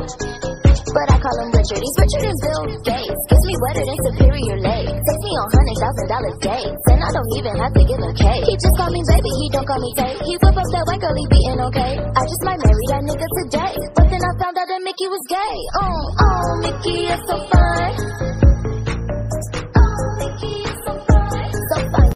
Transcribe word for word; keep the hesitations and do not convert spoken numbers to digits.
but I call him Richard. He's richer than Bill Gates. Gives me wetter than superior legs. Takes me on hundred thousand dollar dates, and I don't even have to give a cake. He just call me baby, he don't call me Tate. He whip up that white girl, he beatin' okay. I just might marry that nigga today, but then I found out that Mickey was gay. Oh, oh, Mickey is so fine.